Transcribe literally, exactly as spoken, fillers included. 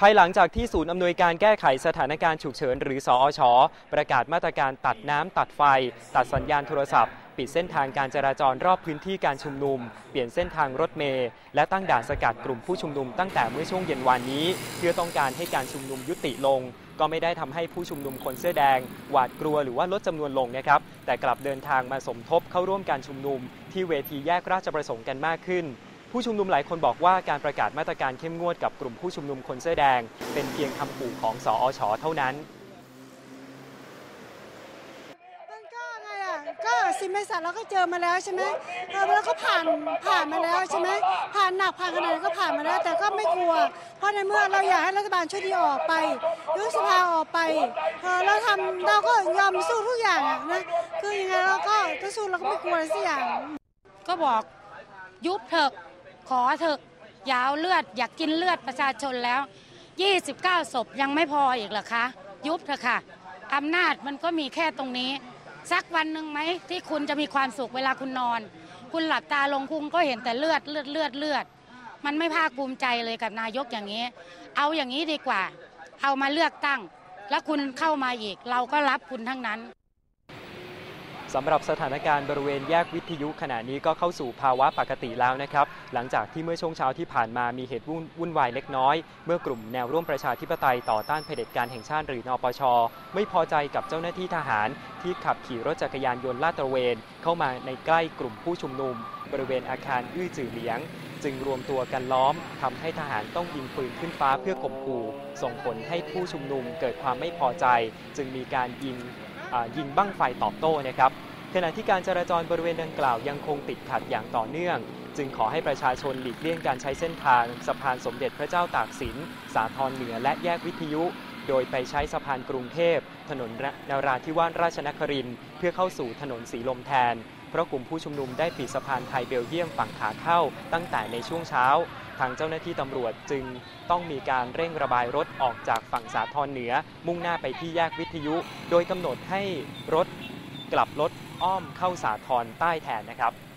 ายหลังจากที่ศูนย์อำนวยการแก้ไขสถานการณ์ฉุกเฉินหรือสอช.ประกาศมาตรการตัดน้ำตัดไฟตัดสัญญาณโทรศัพท์ปิดเส้นทางการจราจรรอบพื้นที่การชุมนุมเปลี่ยนเส้นทางรถเมล์และตั้งด่านสกัดกลุ่มผู้ชุมนุมตั้งแต่เมื่อช่วงเย็นวานนี้เพื่อต้องการให้การชุมนุมยุติลงก็ไม่ได้ทำให้ผู้ชุมนุมคนเสื้อแดงหวาดกลัวหรือว่าลดจำนวนลงนะครับแต่กลับเดินทางมาสมทบเข้าร่วมการชุมนุมที่เวทีแยกราชประสงค์กันมากขึ้นผู้ชุมนุมหลายคนบอกว่าการประกาศมาตรการเข้มงวดกับกลุ่มผู้ชุมนุมคนเสื้อแดงเป็นเพียงคำขู่ของสอช.เท่านั้นก็สิเมษาเราก็เจอมาแล้วใช่ไหมแล้วก็ผ่านผ่านมาแล้วใช่ไหมผ่านหนักผ่านขนาดก็ผ่านมาแล้วแต่ก็ไม่กลัวเพราะในเมื่อเราอยากให้รัฐบาลช่วยดีออกไปยุบสภาออกไปเราทำเราก็ยอมสู้ทุกอย่างนะคือยังไงเราก็จะสู้เราก็ไม่กลัวอะไรสักอย่างก็บอกยุบเถอะขอเถอะยาวเลือดอยากกินเลือดประชาชนแล้วยี่สิบเก้าศพยังไม่พออีกเหรอคะยุบเถอะค่ะอำนาจมันก็มีแค่ตรงนี้สักวันหนึ่งไหมที่คุณจะมีความสุขเวลาคุณนอนคุณหลับตาลงคุณก็เห็นแต่เลือดเลือดเลือดเลือดมันไม่ภาคภูมิใจเลยกับนายกอย่างนี้เอาอย่างนี้ดีกว่าเอามาเลือกตั้งแล้วคุณเข้ามาอีกเราก็รับคุณทั้งนั้นสำหรับสถานการณ์บริเวณแยกวิทยุขณะนี้ก็เข้าสู่ภาวะปกติแล้วนะครับหลังจากที่เมื่อช่วงเช้าที่ผ่านมามีเหตุวุ่นวายเล็กน้อยเมื่อกลุ่มแนวร่วมประชาธิปไตยต่อต้านเผด็จการแห่งชาติหรือนปช.ไม่พอใจกับเจ้าหน้าที่ทหารที่ขับขี่รถจักรยานยนต์ลาดตระเวนเข้ามาในใกล้กลุ่มผู้ชุมนุมบริเวณอาคารอื้อจื่อเหลียงจึงรวมตัวกันล้อมทำให้ทหารต้องยิงปืนขึ้นฟ้าเพื่อข่มขู่ส่งผลให้ผู้ชุมนุมเกิดความไม่พอใจจึงมีการยิงยิงบั้งไฟตอบโต้นะครับขณะที่การจราจรบริเวณดังกล่าวยังคงติดขัดอย่างต่อเนื่องจึงขอให้ประชาชนหลีกเลี่ยงการใช้เส้นทางสะพานสมเด็จพระเจ้าตากสินสาทรเหนือและแยกวิทยุโดยไปใช้สะพานกรุงเทพถนนนราธิวาสราชนครินทร์เพื่อเข้าสู่ถนนสีลมแทนเพราะกลุ่มผู้ชุมนุมได้ปิดสะพานไทยเบลเยียมฝั่งขาเข้าตั้งแต่ในช่วงเช้าทางเจ้าหน้าที่ตำรวจจึงต้องมีการเร่งระบายรถออกจากฝั่งสาทรเหนือมุ่งหน้าไปที่แยกวิทยุโดยกำหนดให้รถกลับรถอ้อมเข้าสาทรใต้แทนนะครับ